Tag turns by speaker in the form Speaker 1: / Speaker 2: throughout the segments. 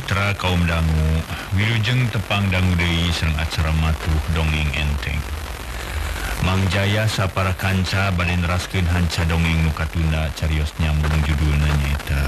Speaker 1: Mitra kaum dangu Wilujeng tepang dangu deui sareng acara matuh dongeng enteng. Mang Jaya sapara kanca bade neraskeun hanca dongeng nu katunda carios nyambung judulna nyaeta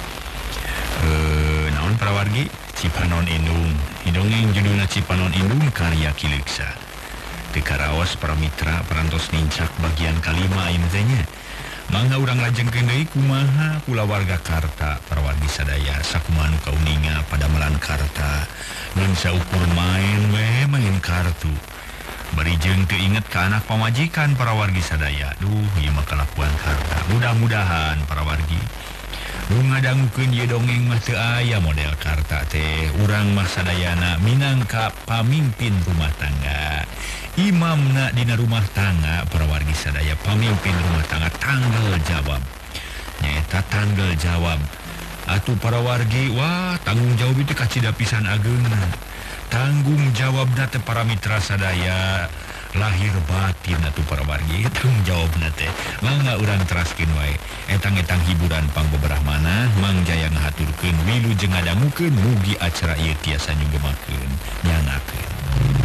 Speaker 1: naon prawargi Cipanon Indung. Dongeng judulna Cipanon Indung karya Kileksa. Teu karaos para mitra parantos nincak bagian kalima ayeuna teh nya. Mangga urang lajengkeun deui kumaha kulawarga Karta parawargi sadaya sakumaha nu kauninga padamelan Karta ngan saukur main kartu. Bari jeung teu inget ka anak pamajikan parawargi sadaya. Duh ieu mah kalakuan Karta. Mudah-mudahan parawargi nu ngadangukeun ieu dongeng mah teu aya model Karta teh. Urang mah sadayana minangka pamimpin rumah tangga. Imamna dina rumah tangga parawargi sadaya pamimpin rumah tangga tanggal jawab nyaeta tanggal jawab atuh parawargi wah tanggung jawab itu kacida pisan ageuna tanggung jawabna teh para mitra sadaya lahir batin atuh parawargi tanggung jawabna teh mangga urang teraskeun wae etang-etang hiburan pangbeberahmana Mang Jaya ngahaturkeun wilujeng ngadangukeun mugi acara ieu tiasa nyugemakeun nyangakeun.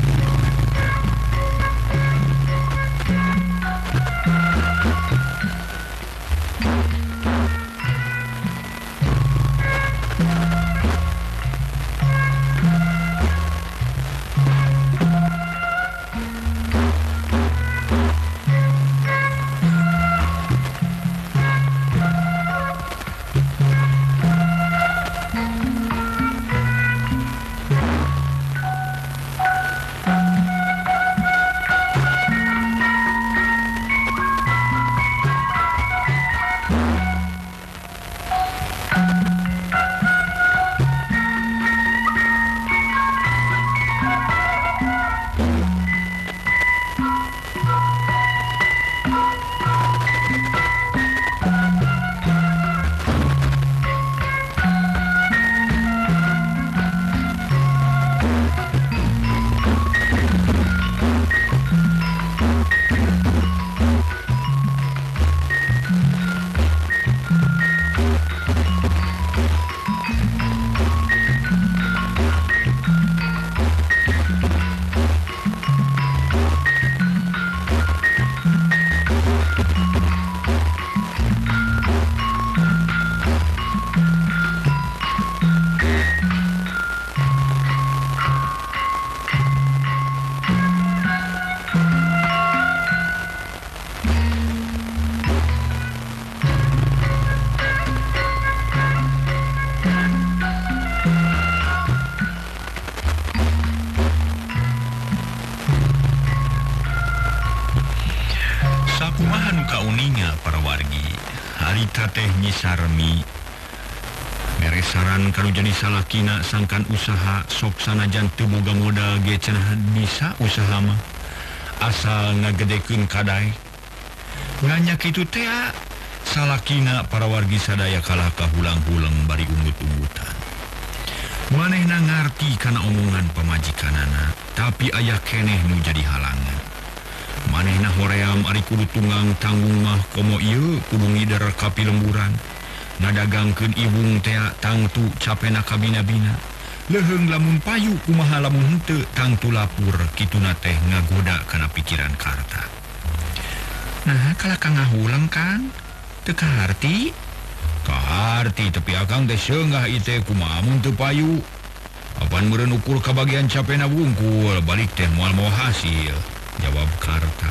Speaker 1: Sarmi meresaran kalau jadi salakina sangkan usaha sok sanajan teu boga modal ge cenah bisa usaha mah asal ngagedekeun kadai nganya kitu teh salakina parawargi sadaya kalah kahulang-hulang bari unggut-unggutan manehna ngarti kana omongan pamajikanana tapi aya keneh nu jadi halangan manehna hoream ari kudu tunggang tanggung mah komo ieu kudu ngider ka pilemburan ngadagangkeun ibung teh tangtu capena kabina-bina leheung lamun payu kumaha lamun henteu tangtu lapur kituna teh ngagoda kana pikiran Karta. Nah kala kang ngahulang Kang teu kaharti tapi akang teh seunggah ieu teh kumaha mun teu payu apan meureun ukur ka bagian capena wungkul balik teh moal mawa hasil jawab Karta.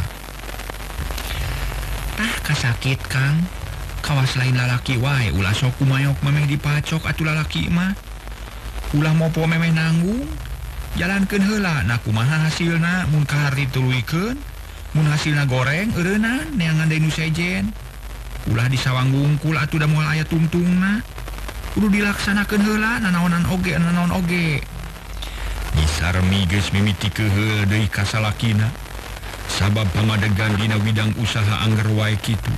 Speaker 1: Kasakit Kang kawas lain lalaki wae ulah sok kumayok memeh dipacok atuh lalaki mah ulah mopo memeh nanggung jalankeun heula na kumaha hasilna mun kaharti tuluikeun mun hasilna goreng eureunan neangan deui nu sejen ulah disawang wungkul atuh da moal aya tungtungna kudu dilaksanakeun heula nanaonan oge Sarmi geus mimiti keheul deui ka salakina sabab pamadegan dina widang usaha angger wae kitu.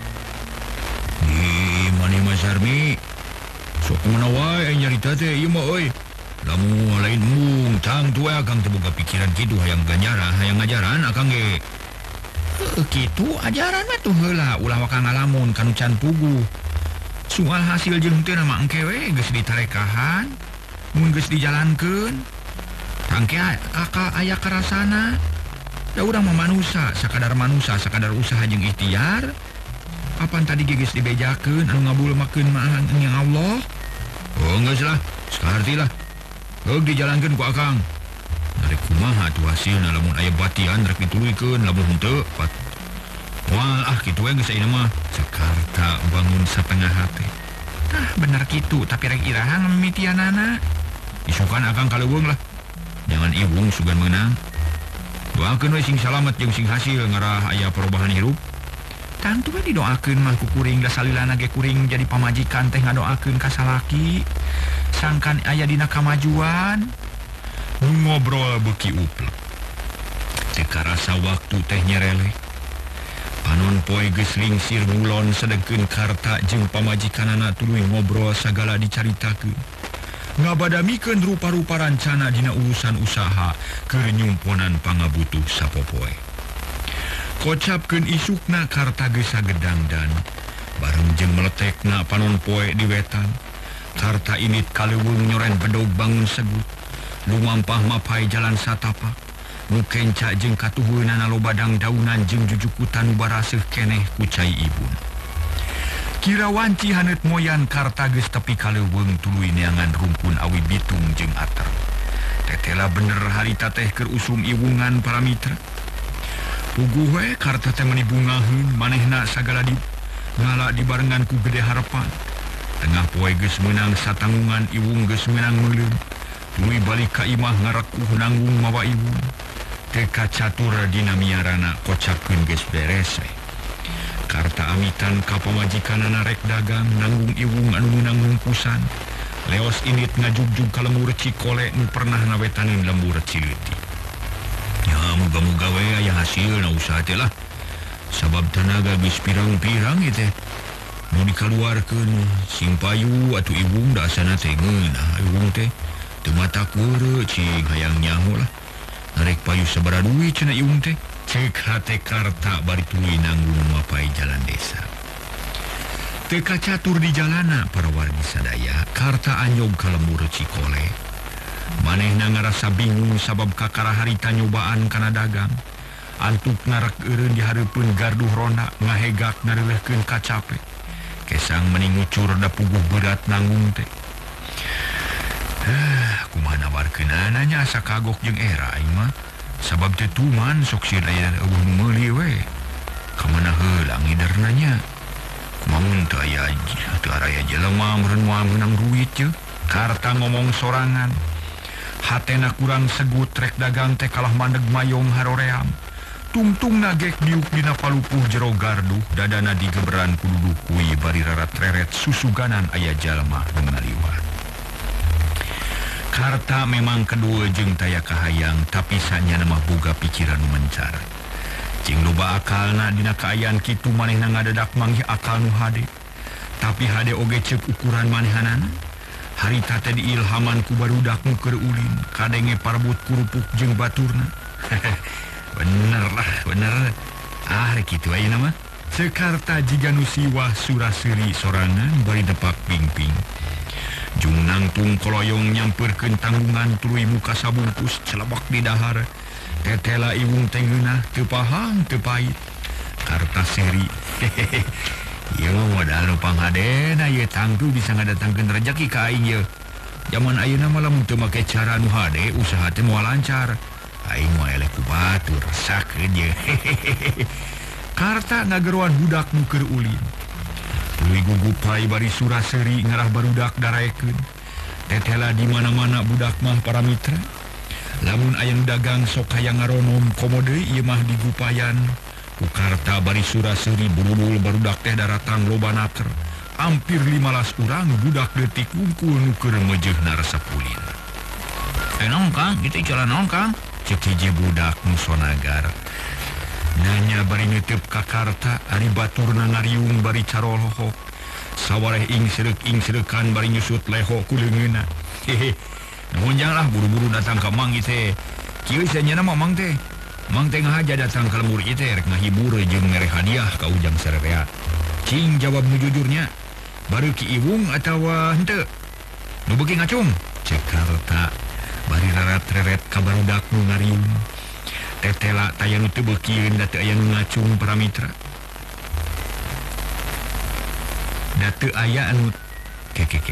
Speaker 1: Mane Mas Sarmi sok mana wae nyarita teh ieu mah euy lamun lain mung tang tuwe akang teu boga pikiran kitu hayang ganjara hayang ngajaran akang ge kitu ajaran mah tuh heula ulah wakang ngalamun kanu can puguh soal hasil jeung teu mah engke we geus ditarekahan mun geus dijalankeun rangke aya karasana. Da urang mah manusia, sakadar usaha jeung ikhtiar. Apan tadi geus dibejakeun anu ngabulmakeun mah nya Allah. Oh geus lah, sakarti lah. Heug dijalankeun ku akang. Rek kumaha atuh hasilna lamun aya batian rek dituluykeun, lamun henteu wah kitu we geus ayeuna mah. Sakarta bangun satengah hate. Bener kitu, tapi rek iraha ngamimitianana. Isukan akang kaleuweung lah. Jangan iwung sugan meunang. Doakeun we sing salamet jeung sing hasil ngarah aya perubahan hirup. Tangtu we didoakeun mah ku kuring da salilana ge kuring jadi pamajikan teh ngadoakeun ka salaki. Sangkan aya dina kamajuan. Ngobrol beuki uplek. Teu karasa waktu teh nyerelek. Panon poe geus lingsir ngulon sedengkeun Karta jeung pamajikanana tuluy ngobrol sagala dicaritakeun. Ngabadamikeun rupa-rupa rancana dina urusan usaha keur nyumponan pangabutuh sapopoe. Kocapkeun isukna Karta geus sagedangdan bareng jeung meletekna panon poe di wetan. Karta init kaleuweung nyoren bedog bangun segut. Lumampah mapai jalan satapak. Nu kenca jeung katuhunana loba dangdaunan jeung jujukutan nu baraseuh keneh ku cai ibun. Kirawanci haneut moyan Karta geus tepi kaleuweung tuluy neangan rumpun awi bitung jeung ater. Tetela bener harita teh keur usum iwungan para mitra. Puguh we Karta teh meuni bungaheun manehna sagala ngala dibarengan ku gede harapan. Tengah poe geus meunang satanggungan iwung geus meunang meuleum. Tuluy balik ka imah ngarekuh nanggung mawa iwung. Teka catur dina miarana kocapkeun geus beres we. Karta amitan ka pamajikanana rek dagang nanggung iwung anu meunang ngungkusan. Leos init ngajugjug ka lembur Cikole nu pernah nawetaneun lembur Cileuti. Ya muga-muga we aya hasilna usaha teh lah. Sabab tenaga geus pirang-pirang ieu teh. Nu dikaluarkeun sing payu atuh iwung da asana teh ngeunah iwung teh teu mata keureu cing hayang nyaho lah. Narek payu sabaraha duit cenah iwung teh. Cek hate Karta bari tuluy nanggung mapai jalan desa. Teka catur di jalana para wargi sadaya. Karta anyog ka lembur Cikole. Manehna ngarasa bingung sabab kakara harita nyobaan kana dagang. Antuk narak eureun di hareupeun garduh ronda ngahegak narelehkeun kacape. Kesang meni ngucur da puguh berat nanggung teh. Kumaha nawarkeunana nya asa kagok jeung era aing mah. Sabab teh tuman sok sieun aya eueuh nu meuli we. Ka mana heula ngiderna nya. Kumaha teu aya jelema meureun moal meunang duit je. Karta ngomong sorangan. Hatena kurang segut rek dagang teh kalah mandeg mayong haroream. Tungtungna gek diuk dina palupuh jero garduh dadana digeberan ku duduh kui bari rarat reret susuganan aya jalma nu ngaliwat. Karta memang kedua jeung taya kahayang tapi sanyana mah boga pikiran mencar. Jeung loba akalna dina kaayaan kitu manehna ngadadak manggih akal nu hade. Tapi hade oge ceuk ukuran manehanana. Harita teh diilhaman ku barudak nu keur ulin, kadenge parbut kurupuk jeung baturna. Bener. Kitu ayeuna mah. Sekarta jiga nu siwah suraseuri sorangan bari depak pingping. Jung nangtung koloyong nyamperkeun tanggungan tuluy muka sabungkus celebak di dahar. Tetela iwung teh ngeunah teu pahang teu pait. Karta seri. Ieu modal nu panghadeuna ieu tangtu bisa ngadatangkeun rejeki ka aing ieu. Zaman ayeuna mah lamun teu make cara nu hade usaha teh moal lancar. Aing mah eleh ku batur sakeun ieu. Karta ngageruan budak nu keur ulin. Tuluy gugupai bari suraseuri ngarah barudak daraekeun. Tetela di mana-mana budak mah para mitra. Lamun aya nu dagang sok hayang ngaronom komo deui ieu mah digupayan. Ku Karta bari suraseuri bulubul barudak teh daratang loba naker. Hampir 15 urang budak leutik wungkul nu keur meujeuhna resep ulin. Naon Kang, kitu jalan naon Kang? Cek hiji budak nu sonagar. Nanya bari neuteup ka Karta ari baturna ngariung bari carolohok. Sawareh ing sereukan bari nyusut leho ku leungeunna. Nuhun jang lah buru-buru datang ka Mang teh. Kieu sanyana mah Mang teh. Mang teh ngahaja datang ka lembur ieu teh rek ngahibur jeung mere hadiah ka ujang sarerea. Cing jawab nu jujurnya. Baru ki iwung atawa henteu? Nu beuki ngacung. Cekarta bari rarat-reret ka barudak nu ngariung. Tetela tayang teu beukieun da teu aya nu ngacung para mitra. Da teu aya anu kekeke.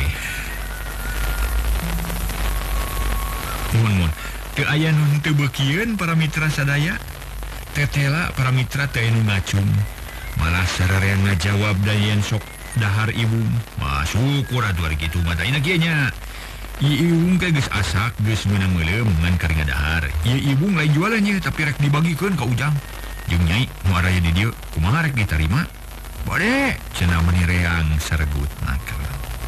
Speaker 1: Mun teu aya nu teu beukieun para mitra sadaya. Tetela para mitra teu aya nu ngacung. Malah sarereang ngajawab da yen sok dahar ibu. Syukur atuh ari kitu mah ayeuna kieu nya. Iung ke geus asak geus meunang meulem ngan keur ngadahar. Ieu ibung lain jualannya tapi rek dibagikeun ka Ujang. Jeung Nyai nu araya di dieu kumaha rek ditarima? Bade cenah meni reang saregut nakal.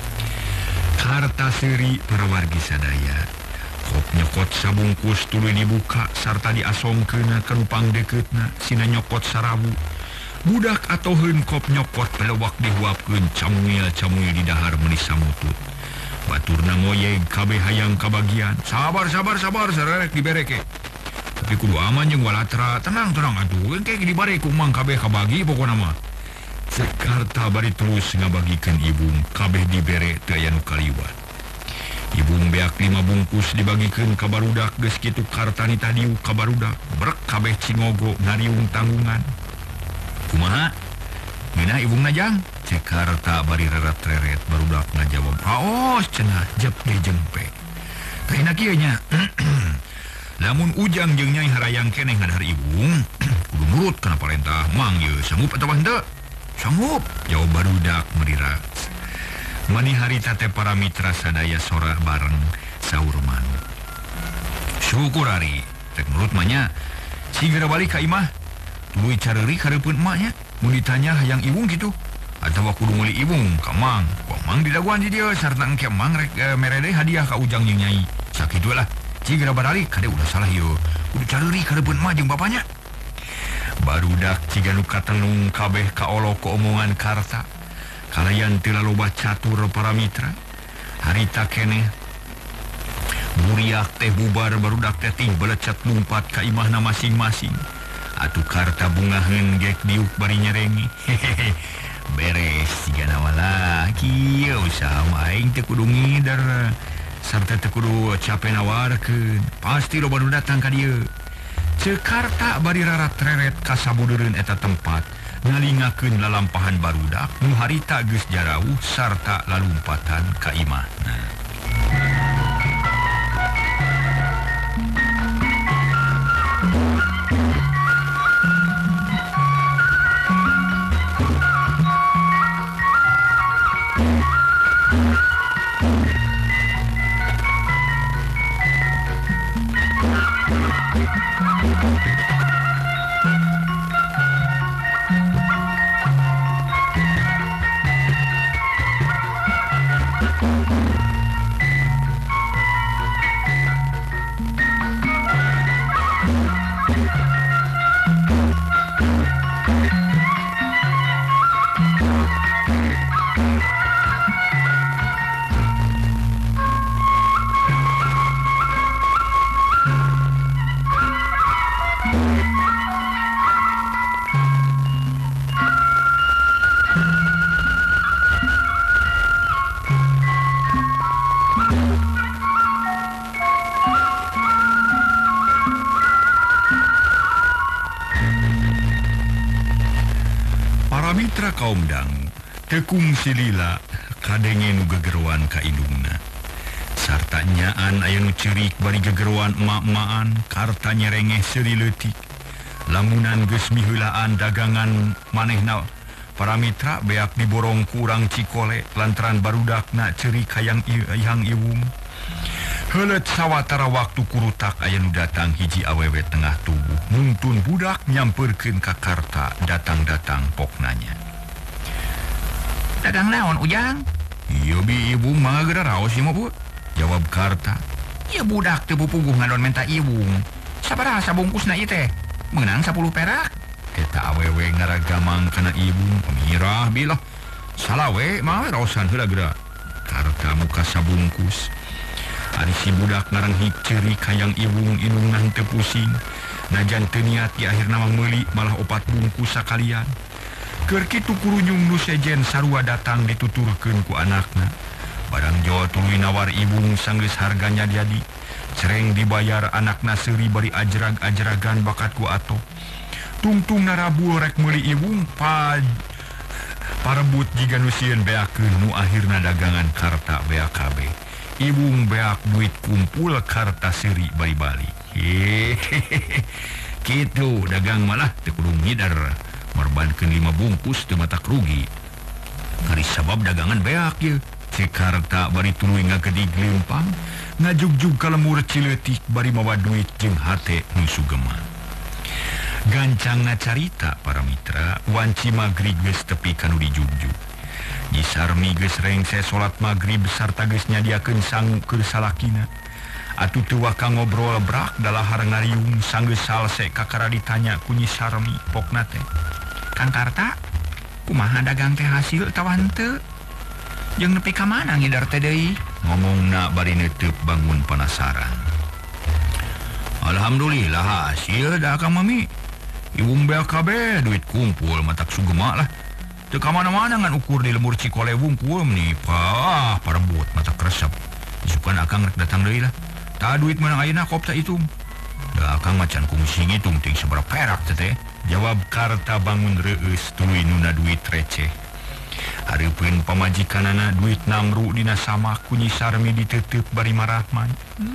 Speaker 1: Harta seuri para wargi sadaya. Kop nyokot sabungkus tuluy dibuka sarta diasongkeun ka nupang dekeutna sina nyokot sarabu. Budak atoheun kop nyokot pelewak dihuapkeun camuil-camuil di dahar meuni samutut. Baturna ngoyeg kabeh hayang kabagian. Sabar sarerek dibereke. Tapi kudu aman jeung walatra. Tenang atuh. Engke dibare ku mang kabeh kabagi pokona mah. Cekarta bari terus ngabagikeun ibung kabeh dibere teu aya nu kaliwat. Ibung beak 5 bungkus dibagikeun ka barudak geus kitu kartani tadiu ka barudak. Brek kabeh cingogo ngariung tanggungan. Kumaha? Mina ibungna Jang? Cekarta bari reret-reret barudak ngajawab. Raos cenah jep ge jengpe. Tarina kieu nya. Lamun Ujang jeung Nyai harayang keneh ngadahar ibung, kudu nurut kana parentah. Mang ye sanggup atawa henteu? Sanggup, jawab barudak merira. Mani harita teh para mitra sadaya sora bareng saur manuk. Syukur ari, rek nurut mah nya. Sigera balik ka imah. Tuluy careurik hareupeun emaknya. Mun ditanya hayang ibung gitu atawa kudu meuli ibung ka Mang. Kok Mang didaguan di dieu sarta engke Mang rek mere deui hadiah ka Ujang jeung Nyai. Sakitu lah. Cigera baralik kade ulah salah ieu. Kudu careurik hareupeun emak jeung bapanya. Barudak ciga nu katelung kabeh kaolok ku omongan karta. Kalayan teu loba catur para mitra. Harita keneh buriak teh bubar barudak teh ting belecet lumpat ka imahna masing-masing. Atuh karta bungaheun gek diuk bari nyerengi. Hehehe. Beres sigana walah. Kieu usaha aing teu kudu ngidar sarta teu kudu capek nawarkeun. Pasti loba nu datang ka dieu. Cekarta bari rarat-reret ka sabudeureun eta tempat ngalingakeun lalampahan barudak nu harita geus jarauh sarta lalumpatan ka imahna. Mitra kaum dangu tekung silila kadenge nu gegeruan ka indungna sarta nyaan aya nu ceurik bari gegeruan emak-emaan karta nyerengeh seuri leutik lamunan geus miheulaan dagangan manehna para mitra beak diborong kurang cikole lantaran barudakna ceurik hayang ihang iwung. Heuleut sawatara waktu kurutak aya nu datang hiji awewe tengah tubuh nuntun budak nyampeurkeun ka karta datang-datang poknanya. Dagang naon Ujang? Ieu bi ibu mah geura raos ieu mah Bu. Jawab karta. Ieu budak teu pupuguh ngadon menta ibung. Sabaraha sabungkusna ieu teh? Meunang 10 perak. Eta awewe ngaragamang kana ibung pemirah bilah. Salawe mah raosan heula geura. Karta muka sabungkus. Ari si budak ngaranghik ceurik hayang ibung indungan teu pusing. Najan teu niat di akhirna mah meuli malah 4 bungkus sakalian. Keur kitu kurunyung nu sejen sarua datang dituturkeun ku anakna. barang Jawa tuluy nawar ibung sanggeus harganya jadi cereng dibayar anak naseri bari ajrag-ajragan bakatku ato tungtung narabul rek meuli ibung parebut jiga nu sieun beakeun nu akhirna dagangan karta BAKB ibung beak duit kumpul karta seri bali-bali hehehe kitu dagang malah teu kudu ngidar merbankeun 5 bungkus teu matak rugi kari sabab dagangan beak ye cek karta bari tuluy ngagedig lempang ngajugjug ka lemur cileutik bari mawa duit jeung hate nu sugema gancangna carita para mitra wanci magrib geus tepi kanu dijugjug Nyi Sarmi geus rengse salat magrib sarta geus nyadiakeun sangu keur salakina atuh teu waka ngobrol brak dalahar ngariung sanggeus salse kakara ditanya ku Nyi Sarmi pokna teh Kang Karta kumaha dagang teh hasil tawan teu jeung nepi ka mana ngidar teh deui ngomongna bari neuteuk bangun penasaran Alhamdulillah hasil da Kang Mami ibung BAKB duit kumpul matak sugema lah teu ka mana-mana ngan ukur di lemur Cikole wungkul nih parebut matak resep isukan akang rek datang deui lah tah duit meunang ayeuna kop teh hitung da akang macan kungsi ngitung ting sabaraha perak teh jawab Karta bangun reueus tuluy nuna duit receh hareupeun pamajikanana duit namru dina samak ku Nyi Sarmi diteuteuk bari marahman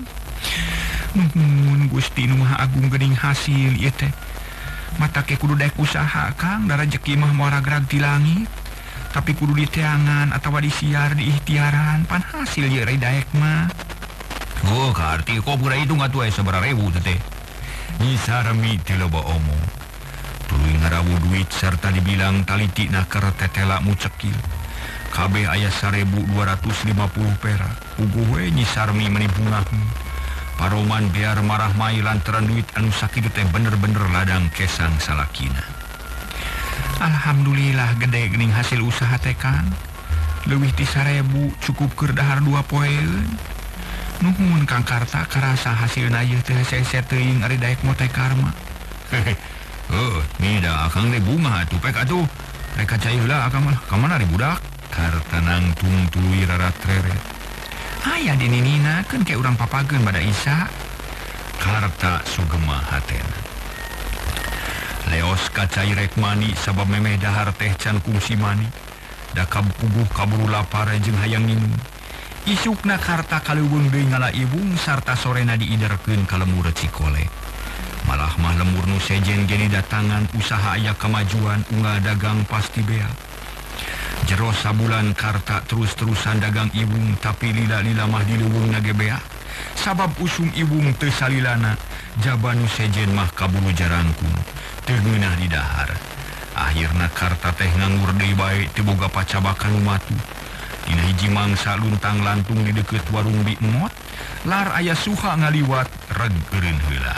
Speaker 1: nuhun Gusti Nu Maha Agung geuning hasil ieu teh mata ke kudu daek usaha Kang da rezeki mah moal ragrag di langit tapi kudu diteangan atawa disiar di ikhtiaran pan hasil ye rei daek mah oh karti kok pura hitung atuh aya sabaraha rebu teh Nyi Sarmi teu loba omong tuluy ngarawu duit sarta dibilang talitina keur tetela mucekil kabeh aya 1.250 perak puguh we Nyi Sarmi meuni bungahna Paroman biar marah mai lantaran duit anu sakitu teh bener-bener ladang kesang salakina. Alhamdulillah gede geuning hasil usaha teh Kang. Leuwih ti 1.000 cukup keur dahar 2 poeun. Nuhun Kang Karta karasa hasilna ieu teh hese teuing ari daek mote karma. Nida akang teh bunga atuh pek atuh. Rek cai heula akang mah ka mana ari budak? Karta nangtung tuluy rarat-reret. Aya di ninina kan kayak urang papageun bada Isa Karta sugema hatena leos kacai rek mani sabab memeh dahar teh can kungsi mani da kabupuguh kaburu lapar jeung hayang minum isukna Karta kaleuweung deui ngala ibung sarta sorena diiderkeun ka lemur Cikole malah mah lemur nu sejen geni datangan usaha aya kamajuan unggal dagang pasti bea jero sabulan Karta terus-terusan dagang ibung tapi lila-lila mah dileuweung na ge bea sabab usum ibung teu salilana jabanu sejen mah kaburu jarangkung teu ngeunah di dahar akhirna Karta teh nganggur deui bae teu boga pacabakan umatu dina hiji mangsa luntang lantung di deukeut warung Bi Emot lar aya suha ngaliwat reg eureun heula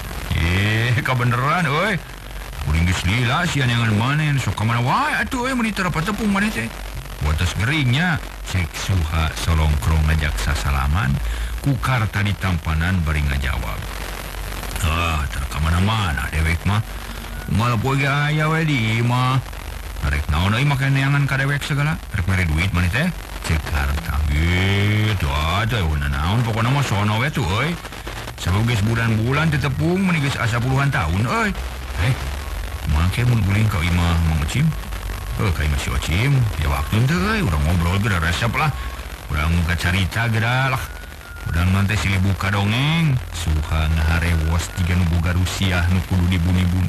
Speaker 1: kabeneran euy kuring geus lila sian yangan manen sok ka mana wae atuh mun diterapat tepung maneh teh wates geringnya cek suha solongkrong ngajak sasalaman ku Karta ditampanan bari ngajawab ter ka mana-mana dewek mah unggal poe ge aya we di imah rek naon euy make neangan ka dewek segala rek mere duit maneh teh cek Karta gitu atuh naon pokona mah sono we tuh euy sabab geus bulan-bulan teu tepung mun geus asa puluhan tahun euy Mangke mun guling ka imah Mang Ocim. Ka imah si Ocim, ya waktu teh urang ngobrol ge resep lah. Urang muka carita ge lah. Urang nanti silih buka dongeng, suha ngaharewos jiga nu boga rusiah nu kudu dibuni-buni.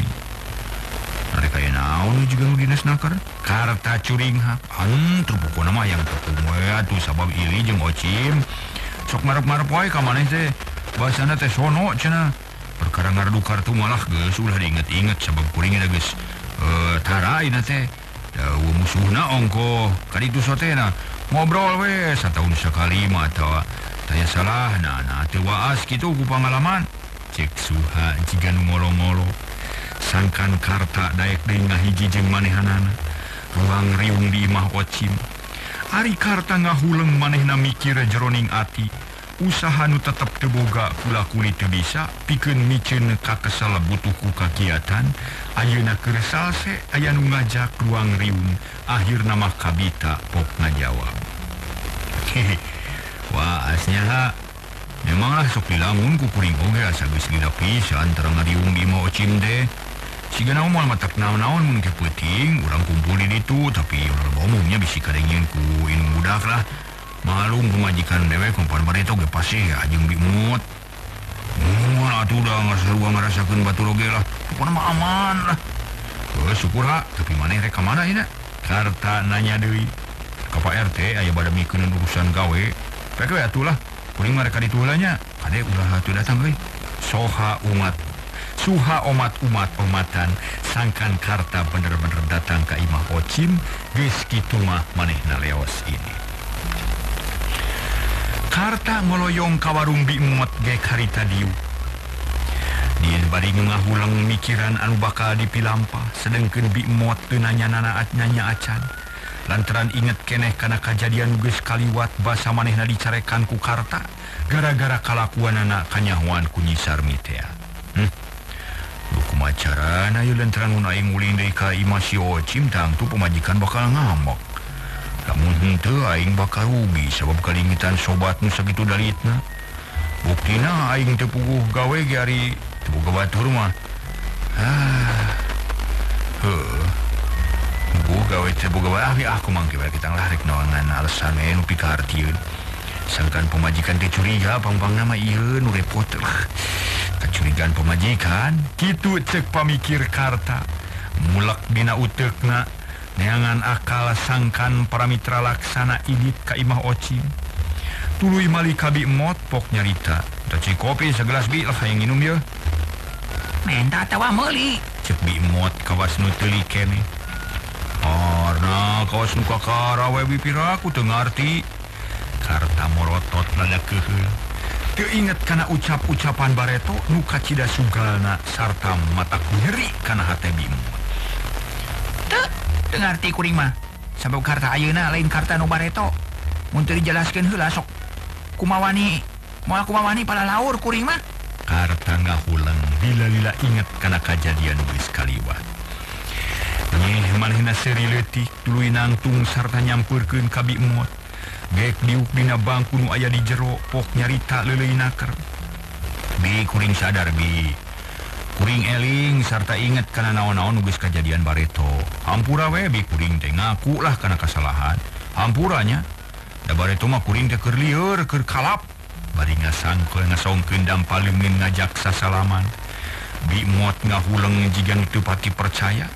Speaker 1: Rek aya naon juga nu dinas nakar? Karta curing ha. Antru pokona mah yang tepung we atuh sabab Ili jeung Ocim. Sok marep-marep wae ka maneh teh. Basana teh sono cenah. Perkara ngardu kartu malah geus ulah diinget-inget sabab kuring da geus taraina teh daeuh musuhna ongko kaditu sotena ngobrol we sataun sakali mah atawa taya salah nah teu waas kitu ku pangalaman cek suha jiga nu ngolo-ngolo sangkan Karta daek deui ngahiji jeung manehanana ruang riung di imah Ocim ari Karta ngahuleng manehna mikir jeroning ati usaha nu tetep teu boga kula-kuli teu bisa pikeun miceun ka kesel butuh ku kagiatan ayeuna keur salse aya nu ngajak ruang riung akhirna mah kabita pok ngajawab Wah asnya memanglah sok dilamun ku kuring oge asa geus gila pisan antara ngariung di Imah Ocim teh. Siga naon moal matak naon-naon mun teu peuting urang kumpul di ditu tapi urang umumnya bisi kadengieun ku indung budak lah. Malum pemajikan dewe kompan bareto ge pasti anjeung bimut. Atuh udah ngasarua ngarasakeun batur oge lah. Pokona mah aman lah. Syukur ha, tapi maneh rek ka mana ieu? Karta nanya deui. Ka Pak RT aya bada mikeun urusan gawe. Rek we atuh lah. Kuring mah rek ka ditu heula nya. Kade ulah atuh datang euy. Suha umat-umatan sangkan Karta bener-bener datang ke Imah Ocim geus kitu mah manehna leos ini. Karta ngoloyong ka warung Bimot ge harita dieu. Dia bari ngahulang mikiran anu bakal dipilampah sedengkeun Bimot teu nanya acan. Lantaran inget keneh kana kajadian geus kaliwat basa manehna dicarekan ku Karta gara-gara kalakuanana kanyahoan ku Nyi Sarmi teh. Lu kumacarana ieu lantaran mun aing ulin deui ka Imah si Ocim tangtu pemajikan bakal ngamok. Lamun henteu aing bakal rugi sabab kalingitan sobat nu sakitu dalitna. Buktina aing teu puguh gawe ge ari teu boga batur mah. Gawe teu boga bae aku mangke bae kita lah rek nawangan alasan nu pikahartieun. Sangkan pemajikan teh curiga pang-pangna mah ieu nu repot lah. Kecurigaan pemajikan kitu cek pamikir Karta. Mulak dina uteukna neangan akal sangkan para mitra laksana idit ka Imah Ocim. Tuluy mali ka Bimot pok nyarita. Taci kopi segelas bi lah hayang nginum ye.
Speaker 2: Menta tawa meuli.
Speaker 1: Cek Bimot kawas nu teuli keneh. Karna kawas nu kakara we bipiraku teu ngarti. Karta morotot lalakeuheul. Teu inget kana ucap-ucapan bareto nu kacida sugalna sarta mata nyeri kana hate Bimot.
Speaker 2: Teu ngarti kuring mah. Sabab Karta ayeuna lain Karta nu bareto. Mun teu dijelaskeun heula sok kumawani pada laur kuring mah.
Speaker 1: Karta ngahulang lila-lila inget kana kajadian geus kaliwat. Nyeh manehna seuri leutik tuluy nangtung sarta nyampeurkeun ka Bimot. Gek diuk dina bangku nu aya di jero pok nyarita leuleuinaker. Bi kuring sadar bi. Kuring eling sarta inget kana naon-naon nu geus kajadian bareto. Hampura we bi kuring teh ngaku lah kana kasalahan. Hampuranya da bareto mah kuring teh keur lieur keur kalap. Bari ngasongkeun dampaleungeun ngajak sasalaman. Bimot ngahuleung jiga nu teu pati percaya.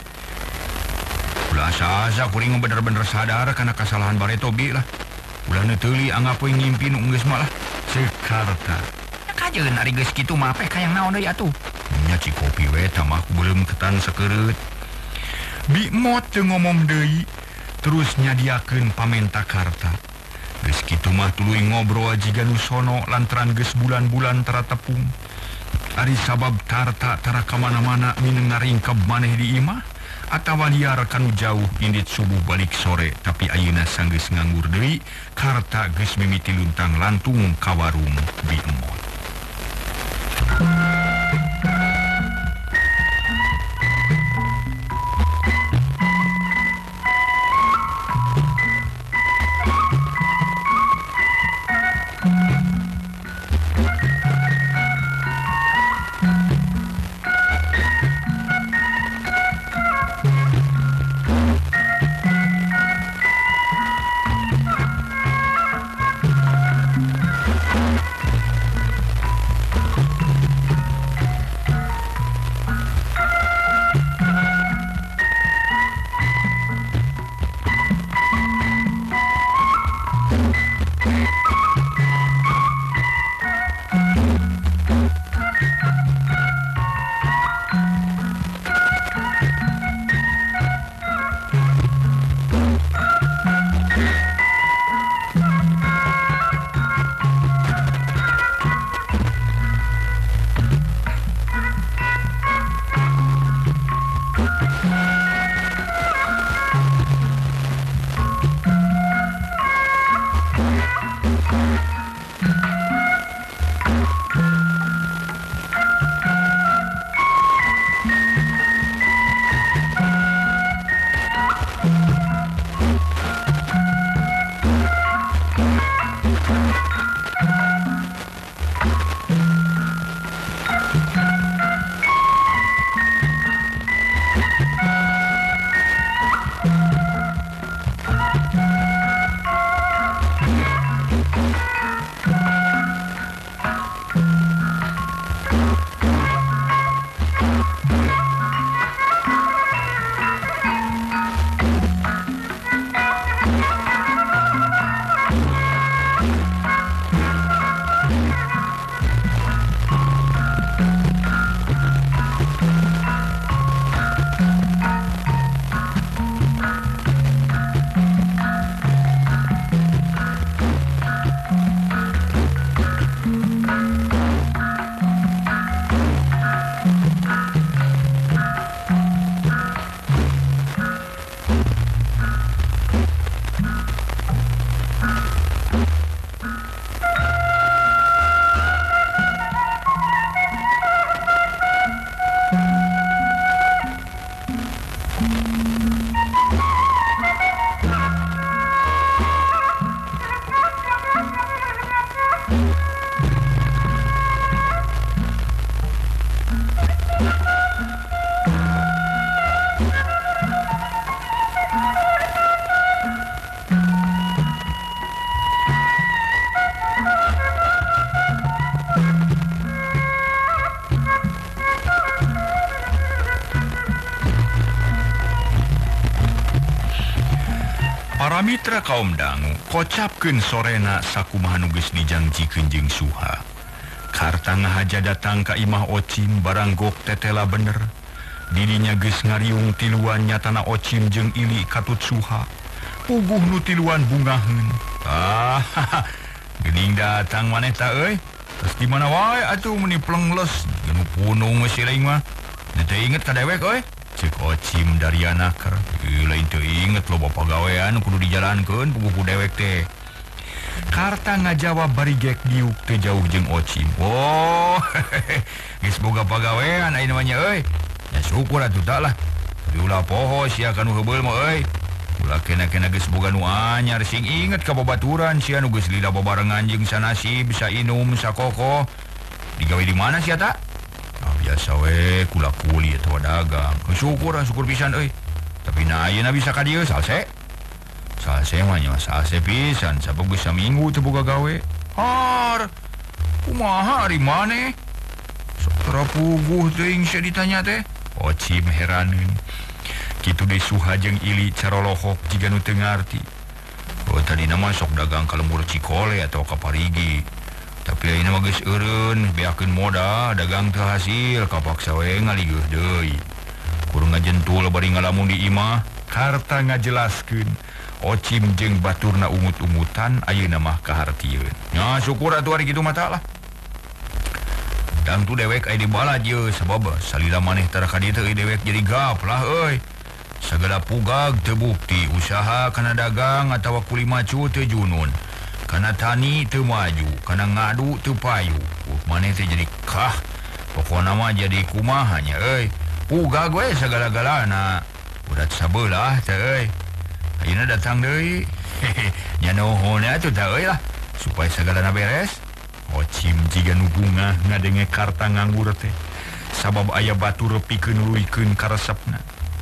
Speaker 1: Ulah asa-asa kuring bener-bener sadar kana kasalahan bareto bi lah. Ulah neuteuli anggap we ngimpi nu geus mah lah. Cek Karta.
Speaker 2: Kajeun ari geus kitu mah peh kayang naon deui atuh.
Speaker 1: Nya ci kopi we tamah belum ketan sakeureut. Bimot teu ngomong deui terus nyadiakeun pamenta Karta. Geus kitu mah tuluy ngobrol jiga nu sono lantaran geus bulan-bulan tara tepung. Ari sabab Karta tara ka mana-mana mineng ngaringkeb maneh di imah. Atawa liar kanu jauh indit subuh balik sore tapi ayeuna sanggeus nganggur deui Karta geus mimiti luntang lantung ka warung Bimot. Mitra kaum dangu kocapkeun sorena sakumaha nu geus dijangjikeun jeung Suha. Karta ngahaja datang ka imah Ocim barang gok tetela bener. Didinya geus ngariung tiluan nyatana Ocim jeung Ili katut Suha. Puguh nu tiluan bungaheun. Geuning datang maneh ta euy. Terus di mana wae atuh meni plengles jeung punung si lain mah. Teu inget ka dewek euy. Cek Ocim dari anaker. Lain teu inget loba pagawean kudu dijalankeun puguh ku dewek teh. Karta ngajawab bari gek diuk teu jauh jeung Ocim. Oh, geus boga pagawean ayeuna mah nya euy. Ya syukur atuh tah lah. Tapi ulah poho sia kanu heubeul mah euy. Ulah kena-kena geus boga nu anyar sing inget ka babaturan sia nu geus lila babarengan jeung sanasib, sainum, sakoko. Digawe di mana sia ta? Biasa we kula kuli atawa dagang. Syukur pisan euy. Tapi na ayeuna bisa ka dieu salse. Salse mah nya salse pisan sabab geus saminggu teu boga gawe. Har. Kumaha ari maneh? Sok terapuguh teuing sia ditanya teh. Ocim heraneun. Kitu deui Suha jeung Ili carolohok jiga nu teu ngarti. Oh tadina mah sok dagang ka lembur Cikole atawa ka Parigi. Tapi ayeuna mah geus eureun beakeun moda dagang teu hasil kapaksa we ngaligeuh deui. Kudu ngajentul bari ngalamun di imah. Karta ngajelaskeun Ocim jeung baturna ungut-ungutan ayeuna mah kahartieun. Nya syukur atuh ari kitu mah tah lah. Dan tu dewek aya di bala je sabab salila maneh tara ka dieu teh dewek jadi gap lah euy. Sagala pugag teu bukti, usaha kana dagang atawa kuli macu teu junun. Kana tani teu maju, kana ngadu teu payu. Maneh teh jadi kah. Pokona mah jadi kumaha nya euy. Pugag we sagala-galana. Udat sabelah teh euy. Ayeuna datang deui. Nya nuhun atuh teh euy lah supaya sagalana beres. Ocim jiga nu bunga ngadenge Karta nganggur teh. Sabab aya batur pikeun luikeun karesepna.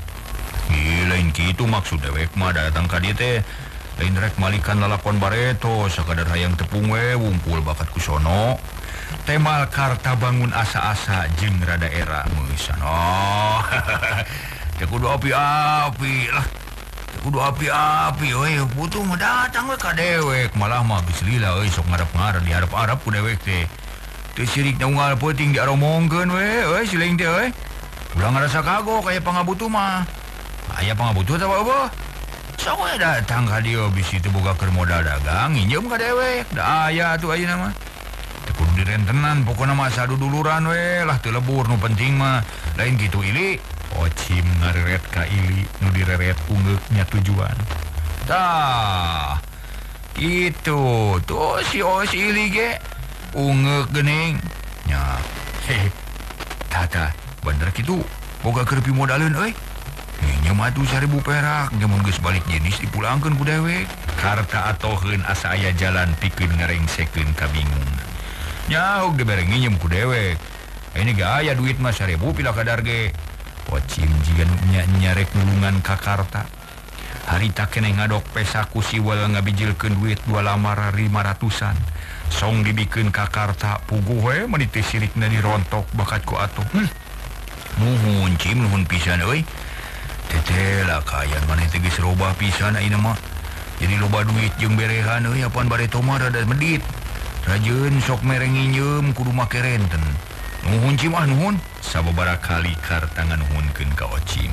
Speaker 1: Lain kitu maksud dewek mah datang ka dieu teh. Lain rek malikan lalakon bareto sakadar hayang tepung we wungkul bakat kusono. Temal Karta bangun asa-asa jeung rada era meusan. Oh. Teu kudu api-api lah. Kudu api-api euy putuh mah datang we ka dewek malah mah geus lila euy sok ngarep-ngarep diharap-harap ku dewek teh. Teu sirik unggal peuting diaromongkeun we euy si leung teh euy. Ulah ngarasa kagok aya pangabutuh mah. Aya pangabutuh teh apa? Sok we datang ka dieu bisi teu boga keur modal dagang nginjem ka dewek. Da aya atuh ayeuna mah. Teu kudu direntenan pokona mah saduduluran we lah teu lebur nu penting mah. Lain kitu Ili. Ocim ngareret ka Ili nu direret ungeuknya tujuan. Tah. Kitu. Tuh si Ili ge ungeuk geuning. Nya. Tata, bener kitu. Boga keur pi modaleun euy. Nya mah atuh 1000 perak, mun geus balik jenis dipulangkeun ku dewek. Karta atoheun asa aya jalan pikeun ngarengsekeun kabingung. Nya hog dibere nginjem ku dewek. Ini ge aya duit mah 1000 pila kadar ge. Ocim jiga nyarek nulungan ka Karta. Harita keneh ngadok pesa ku siwal ngabijilkeun duit 2 lamar 500-an. Song dibikeun ka Karta puguh we meni teh sirikna dirontok bakat ku atuh. Nuhun Cim nuhun pisan euy. Tetela kayan maneh teh geus robah pisan ayeuna mah. Jadi loba duit jeung berehan euy apan bareto mah rada medit. Rajeun sok mere nginjem kudu make renten. Nuhun Cim nuhun. Sababaraha kali Karta nganuhunkeun ka Ocim.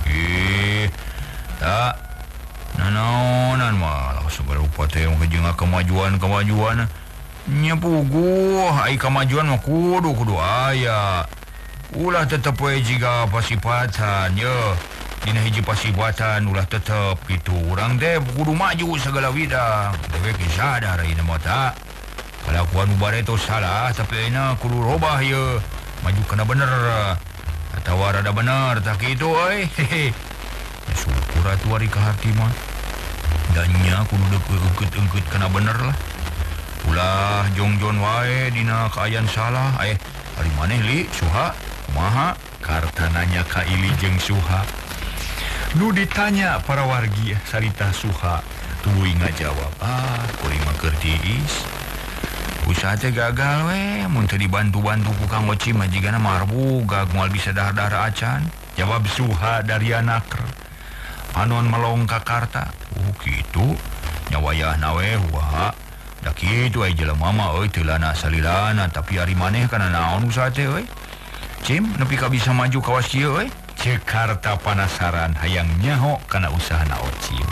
Speaker 1: Tak. Nanaonan mah segala rupa teh jeung kemajuan. Nya puguh ai kemajuan mah kudu aya. Ulah tetep we jiga pasipatan ye. Dina hiji pasipatan ulah tetep kitu. Urang teh kudu maju segala widang. Dewek sadar ieu mah tak. Kalakuan bareto salah tapi ayeuna kudu robah ye. Maju kena bener atawa rada bener tak kitu euy. Syukur atuh ari ka hati mah. Dan nya kudu deukeut kena bener lah. Ulah jongjon wae dina kaayaan salah. Ari maneh li Suha kumaha? Karta nanya ka Ili jeung Suha. Nu ditanya para wargi sarita Suha tuluy ngajawab. Kuring mah keur tiis. Usaha teh gagal we mun teu dibantu-bantu ku Kang Ocim mah jigana marbugag moal bisa dahar-dahar acan. Jawab Suha dari anak.
Speaker 2: panon melong ka Karta. Gitu nyawayah nawe wah da kitu ai jelema mah euy teu lana salilana tapi ari maneh kana naon usaha teh euy. Cim nepi ka bisa maju kawas kieu euy. Ceuk Karta panasaran hayang nyaho kana usahana Ocim.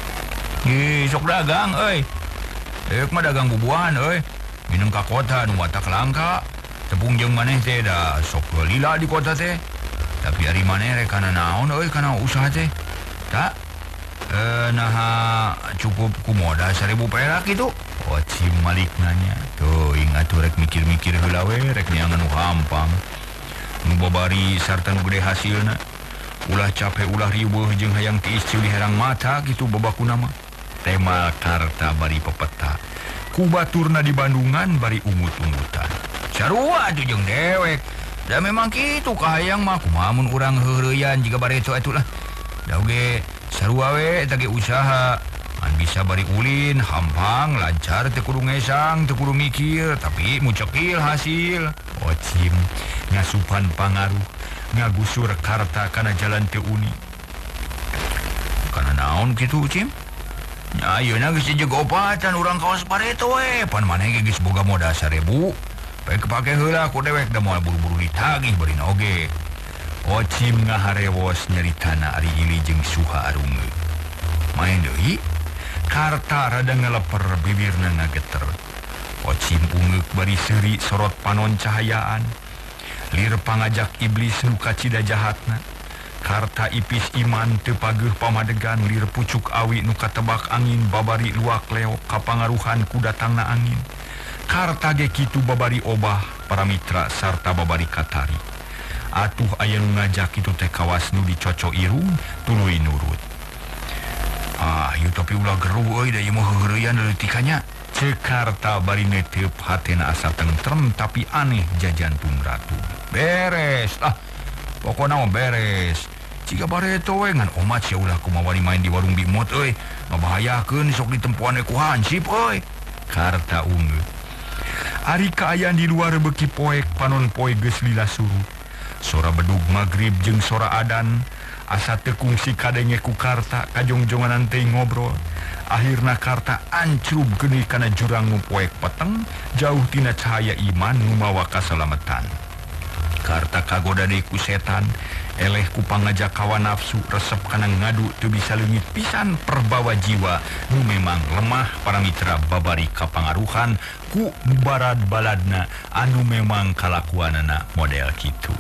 Speaker 2: Sok dagang euy. Mah dagang bubuhan euy. Minum ka kota nu watak langka. Tepung jeung maneh teh da sok lila di kota teh. Tapi ari maneh rek kana naon euy kana usaha teh. Tak nah cukup ku modal 1.000 perak itu. Ocim malik nanya. Tuh ingat tuh rek mikir-mikir heula we rek neangan nu hampang. Nu babari sarta nu gede hasilna. Ulah capek ulah riweuh jeung hayang tiis ciuli herang mata gitu babakuna mah. Tema Karta bari pepeta. Ku baturna di Bandungan bari ungut-ungutan. Sarua atuh jeung dewek. Da memang kitu kahayang mah kumaha mun urang heureuyan jiga bareto atulah. Da oge sarua we eta ge usaha. An bisa bari ulin, hampang, lancar, teu kudu ngesang, teu kudu mikir, tapi mucekil hasil. Ocim ngasupan pangaruh, ngagusur Karta kana jalan teu uni. Kana naon kitu Cim? Nya ayeuna geus jeung opatan urang kaos pareto we, pan maneh geus boga modal 1.000. Bae kepake heula ku dewek da moal buru-buru ditagih barina oge. Ocim ngaharewos nyaritana ari Ili jeung Suha arungeun. Main deui Karta rada ngeleper bibirna ngageter. Ocim ungeuk bari seuri sorot panon cahayaan. Lir pangajak iblis nu kacida jahatna. Karta ipis iman teu pageuh pamadegan lir pucuk awi nu katebak angin babari luak leok kapangaruhan ku datangna angin. Karta ge kitu babari obah para mitra sarta babari katari. Atuh aya nu ngajak kitu teh kawas nu dicoco irung tuluy nurut. Ieu tapi ulah geruh euy da ieu mah heureuyan leutikanya. Ceuk Karta bari netep hatena asa tentrem tapi aneh jajantung ratu. Beres pokona mah beres. Jika bareto we ngan omat sia ulah kumaha main di warung Bimot euy. Mabahayakeun sok ditempuan ku hansip euy. Karta ungeuk. Ari kaayaan di luar beuki poek panon poe geus lila surut. Sora bedug magrib jeung sora adan asa teu kungsi kadenge ku Karta kajongjonganan teh ngobrol. Akhirna Karta ancrub geuning kana jurang nu poek peteng jauh tina cahaya iman nu mawa kasalamatan. Karta kagoda deui ku setan, eleh ku pangajak kawan nafsu, resep kana ngadu teu bisa leungit pisan perbawa jiwa nu memang lemah para mitra babari kapangaruhan ku barad baladna anu memang kalakuanana model kitu.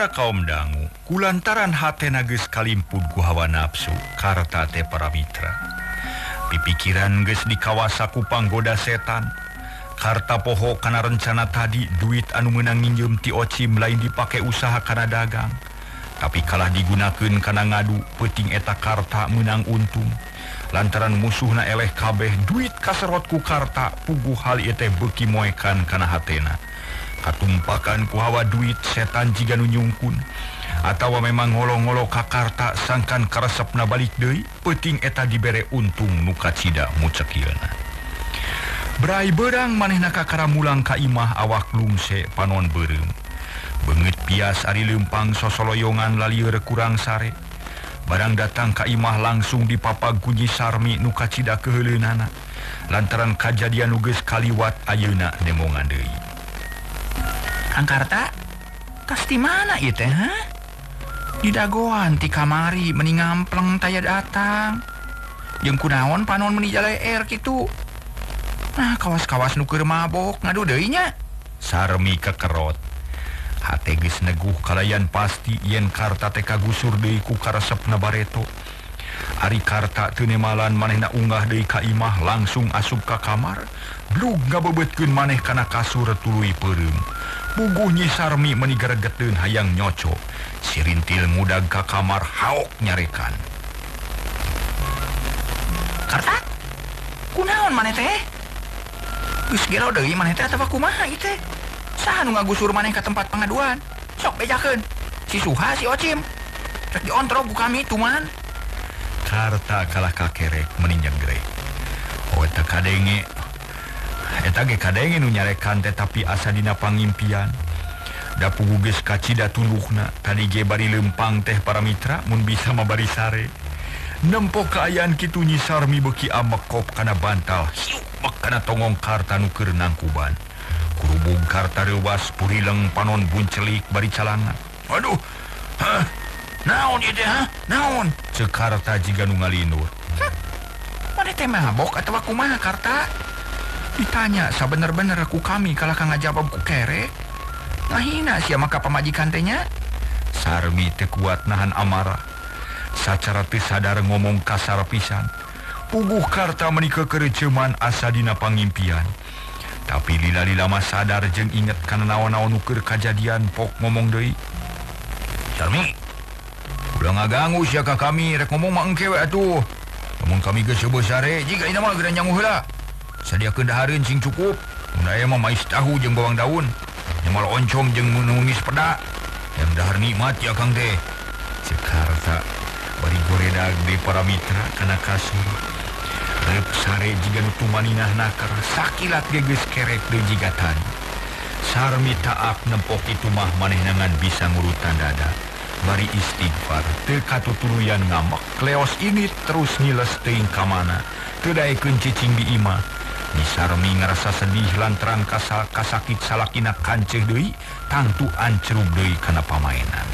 Speaker 2: Para kaum dangu kulantaran hatena geus kalimpud ku hawa nafsu karta teh para mitra. Pipikiran geus dikawasa ku panggoda setan. Karta poho kana rencana tadi duit anu meunang nginjem ti Ocim lain dipake usaha kana dagang. Tapi kalah digunakeun kana ngadu peuting eta karta meunang untung. Lantaran musuhna eleh kabeh duit kaserot ku karta puguh hal ieu teh beuki moekan kana hatena. Katumpakan ku hawa duit setan jiga nu nyungkun atawa memang ngolo-ngolo ka karta sangkan karesepna balik deui peuting eta dibere untung nu kacida mucekieuna. Berai beurang manehna ka karamulang ka imah awak lungse panon beureum. Beungeut pias ari leumpang sosoloyongan lalieur kurang sare. Barang datang ka imah langsung dipapag ku Nyi Sarmi nu kacida keheuleunnana. Lantaran kajadian nu geus kaliwat ayeuna demongan deui.
Speaker 3: Kang Karta, kas di mana ieu teh, ha? Di dagoan ti kamari meni ngampleng taya datang. Jeung kunaon panon meni jaleer kitu. Nah, kawas-kawas nu keur mabok ngadu deui nya.
Speaker 2: Sarmi kekerot. Hate geus neguh kalayan pasti yen Karta teh kagusur deui ku karesepna bareto. Ari Karta teu nemalan manehna unggah deui ka imah langsung asup ka kamar. Blug ngabebeutkeun maneh kana kasur tuluy peureum. Puguh Nyi Sarmi meni gregeteun hayang nyoco. Sirintil mudag ka kamar haok nyarekan.
Speaker 3: Karta, kunaon maneh teh? Geus gelo deui maneh teh atawa kumaha ieu teh? Saha nu ngagusur maneh ka tempat pengaduan? Sok bejakeun. Si Suha si Ocim. Rek diontrog ku kami tuman.
Speaker 2: Karta kalah kakerek meninjang grek. Oh eta kadenge. Eta ge kadenge nu nyarekan teh tapi asa dina pangimpian. Da puguh geus kacida tuluhna. Tadi ge bari leumpang teh para mitra mun bisa mabari sare. Nempok kaayaan kitu Nyi Sarmi beuki amekop kana bantal. Hiuk mek kana tongong Karta nu keur nangkuban. Kurubung Karta reuwas purileng panon buncelik bari calangan. Aduh. Hah? Naon ieu teh, ha? Naon? Ceuk Karta jiga nu ngalindur.
Speaker 3: Maneh teh mabok atawa kumaha Karta? Ditanya sabener-bener ku kami kalah kang ngajawab ku kere. Ngahina sia maka pamajikan teh nya.
Speaker 2: Sarmi teu kuat nahan amarah. Sacara teu sadar ngomong kasar pisan. Puguh Karta meuni kekereuceuman asa dina pangimpian. Tapi lila-lila mah sadar jeung inget kana naon-naon nu keur kajadian pok ngomong deui. Sarmi, udah ngaganggu sia ka kami rek ngomong mah engke we atuh. Lamun kami geus seubeus sare jiga ina mah geura nyangu heula. Sadiakeun dahareun sing cukup. Mun aya mah mais tahu jeung bawang daun. Nyamal oncom jeung numis peda. Yang dahar nikmat ya Kang teh. Ceuk Karta bari goredag deui para mitra kana kasur. Reup sare jiga nu tumaninah nakar sakilat ge geus kerek deui jiga tadi. Sarmi taak nempok itu mah manehna ngan bisa ngurutan dada. Bari istighfar teu katutuluyan ngamek kleos ini terus ngiles teuing ka mana. Teu daekeun cicing di imah. Nyi Sarmi ngarasa sedih lantaran kasakit salakina kanceuh deui tangtu ancrub deui kana pamainan.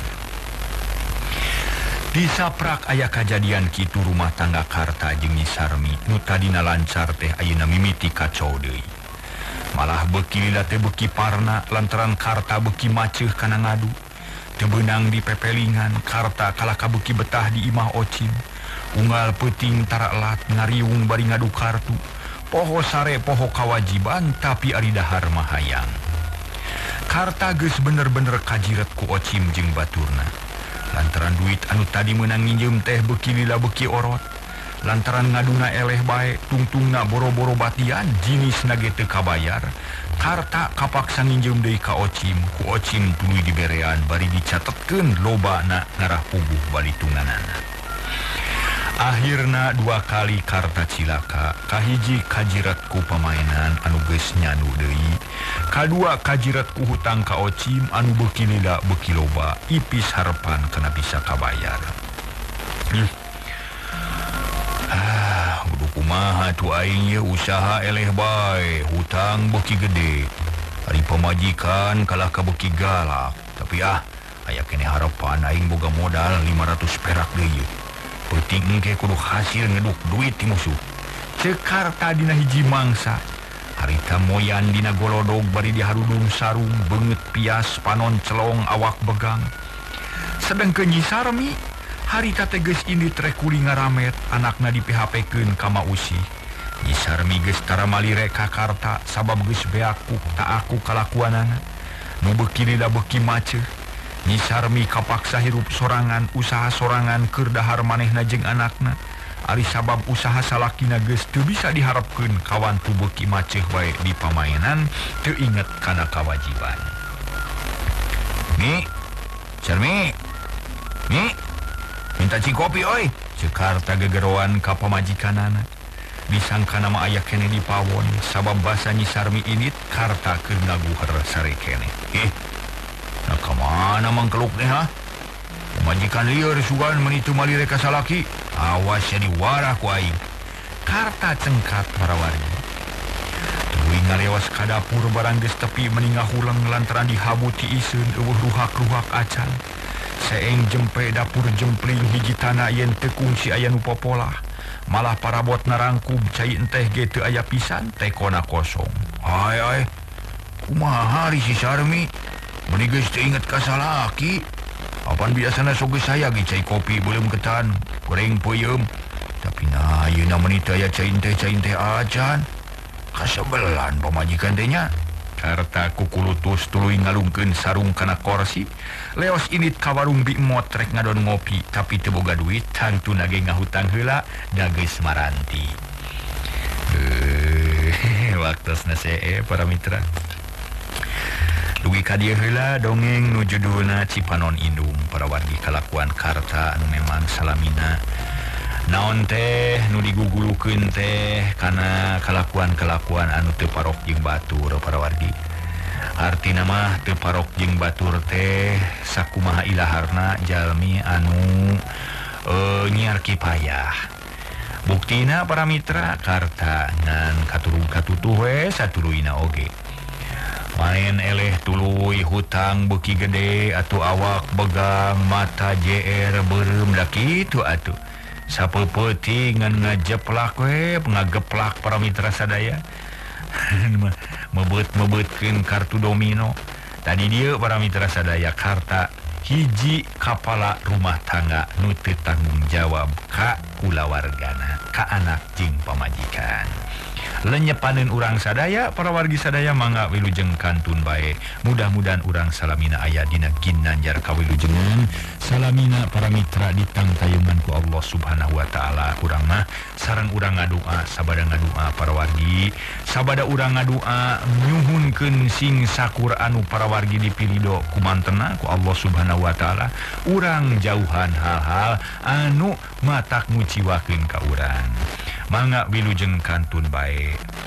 Speaker 2: Disaprak aya kajadian kitu rumah tangga Karta jeung Nyi Sarmi nu tadina lancar teh ayeuna mimiti kacau deui. Malah beuki lila teh beuki parna lantaran Karta beuki maceuh kana ngadu. Teu beunang di pepelingan Karta kalah kabeuki betah di imah Ocim. Unggal peuting tara elat ngariung bari ngadu kartu. Poho sare poho kawajiban tapi ari dahar mah hayang. Karta geus bener-bener kajiret ku Ocim jeung baturna. Lantaran duit anu tadi meunang nginjem teh beuki lila beuki orot. Lantaran ngaduna eleh bae tungtungna boro-boro batian jinisna ge teu kabayar. Karta kapaksa nginjem deui ka Ocim. Ku Ocim tuluy diberean bari dicatetkeun lobana ngarah puguh balitunganana. Akhirna 2 kali Karta cilaka. Kahiji kajiret ku pamainan anu geus nyanu deui. Kadua kajiret ku hutang ka Ocim anu beuki lila beuki loba. Ipis harepan kana bisa kabayar. Kudu kumaha tu aing ye usaha eleh bae. Hutang beuki gede. Ari pamajikan kalah ka beuki galak. Tapi aya kene harepan aing boga modal 500 perak deui. Peuting engke kudu hasil ngeduk duit ti musuh. Ceuk Karta dina hiji mangsa. Harita moyan dina golodog bari diharudung sarung beungeut pias panon celong awak begang. sedang ke Nyisarmi harita teges ini trekuli ngaramet anakna di PHP-keun ka Mausi. Nyisarmi geus tara malire ka Karta sabab geus beaku tak aku kalakuanana. Nu beuki lila beuki maceu. Nyisarmi kapaksa hirup sorangan usaha sorangan keur dahar manehna jeung anakna. Ari sabab usaha salakina geus teu bisa diharapkeun kawan tu beuki maceu wae di pamainan teu inget kana kawajiban. Mi, Sarmi, Mi, minta cikopi oi. Cekarta gegeroan ka pamajikanana. Disangka nama ayah kene di pawon sabab basa Nyisarmi init Karta keur ngaguher sare kene. Nah kamana mangkeluk deh ha? Majikan lieur sugan menitu malire ka salaki. Awas ya diwarah ku aing. Karta cengkat parawargi. Tuluy ngarewas ka dapur barang geus tepi meningah hulang lantaran dihabuti iseun eueuh ruhak-ruhak acan. Seeng jempe dapur jempling hiji tanah yen teu kunci aya nu popolah. Malah parabot narangkum cai enteh ge teu aya pisan tekona kosong. Ai kumaha ari si Sarmi? Meni geus teu inget ka salaki. Apan biasana sok geus saya ge cai kopi belum ketan, goreng peuyeum. Tapi nah ayeuna meni teu aya cai enteh acan. Kasebelan pamajikan teh nya. Karta kukulutus tuluy ngalungkeun sarung kana korsi. Leos init ka warung Bi Emot rek ngadon ngopi tapi teu boga duit tangtuna ge ngahutang heula da geus maranti. Waktosna see para mitra. Dugi ka dieu heula dongeng nu judulna Cipanon Indung para wargi kalakuan Karta anu memang salamina naon teh nu digugulukeun teh kana kalakuan-kalakuan anu teu parok jeung batur para wargi. Artina mah teu parok jeung batur teh sakumaha ilaharna jalmi anu nyiar kipayah. Buktina para mitra Karta ngan katurung katutuh we satuluyna oge. Main eleh tuluy hutang beuki gede atuh awak begang mata JR beureum da kitu atuh. Sapeupeting ngan ngajeplak we ngageplak para mitra sadaya. Mebet-mebetkeun kartu domino. Tadi dia para mitra sadaya Karta hiji kepala rumah tangga nu teu tanggung jawab ka kulawargana, ka anak jeung pamajikan. Lenyepaneun urang sadaya para wargi sadaya mangga wilujeng kantun bae. Mudah-mudahan urang salamina aya dina ginanjar kawilujengan. Salamina para mitra ditangtayungan ku Allah Subhanahu wa taala. Urang mah sareng urang ngadoa sabada ngadoa para wargi. Sabada urang ngadoa nyuhunkeun sing sakur anu para wargi dipirido kumantena ku Allah Subhanahu wa taala. Urang jauhan hal-hal anu matak nguciwakeun ka urang. Mangga wilujeng kantun bae.